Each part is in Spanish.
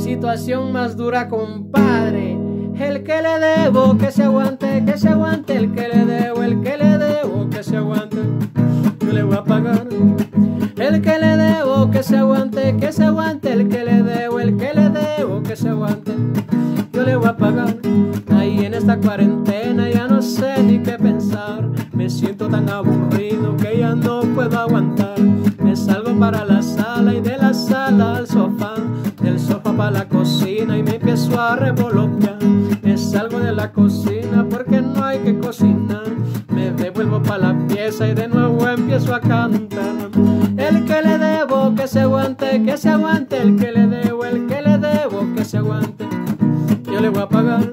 situación más dura, compadre. El que le debo, que se aguante, el que le debo, el que le debo, que se aguante, yo le voy a pagar. El que le debo, que se aguante, el que le debo, el que le debo, que se aguante, yo le voy a pagar. Ahí en esta cuarentena ya no sé ni qué pensar, me siento tan aburrido que ya no puedo aguantar. Me salgo para la sala y de la sala al sofá, del sofá para la cocina y me empiezo a revolotear. Me salgo de la cocina porque no hay que cocinar, me devuelvo para la pieza y de nuevo empiezo a cantar. El que le debo, que se aguante, el que le debo, el que le debo, que se aguante, yo le voy a pagar.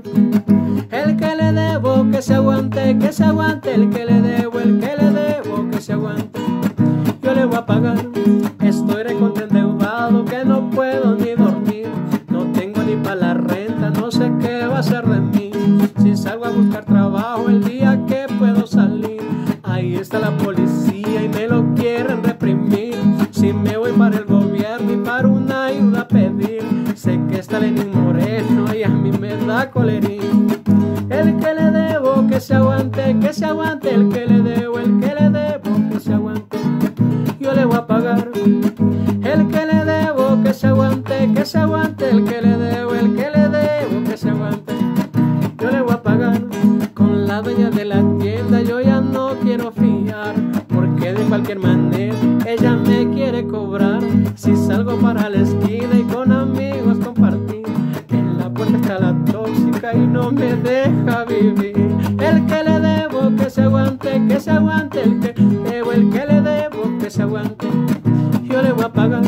El que le debo, que se aguante, el que le debo, el que le debo, que se aguante, yo le voy a pagar. Estoy recontra endeudado que no puedo ni dormir, no tengo ni para la renta, no sé qué va a ser de mí. Si salgo a buscar trabajo el día que puedo salir, ahí está la policía y me lo quieren reprimir. Si me voy para el gobierno y para una ayuda a pedir, sé que está Lenín Moreno y a mí me da colerín. El que le debo, que se aguante, el que le debo, el que le debo, que se aguante, yo le voy a pagar. El que le debo, que se aguante, el que le debo, el que le debo, que se aguante, yo le voy a pagar. Con la dueña de la tienda yo ya no quiero fiar, porque de cualquier manera ella me quiere cobrar. Si salgo para la esquina y con amigos compartir, en la puerta está la tóxica y no me deja vivir. El que le debo, que se aguante, el que debo, el que le debo, que se aguante, yo le voy a pagar.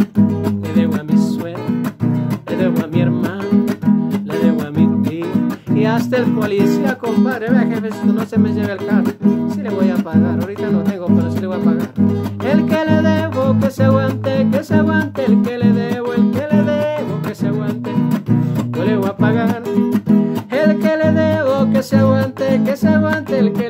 Le debo a mi suegra, le debo a mi hermano, le debo a mi tío y hasta el policía, compadre. Vea, jefecito, no se me lleve el carro. Sí le voy a pagar, ahorita no tengo, pero sí le voy a pagar. El que le debo, que se aguante, el que le debo, el que le debo, que se aguante, yo le voy a pagar. El que le debo, que se aguante, el que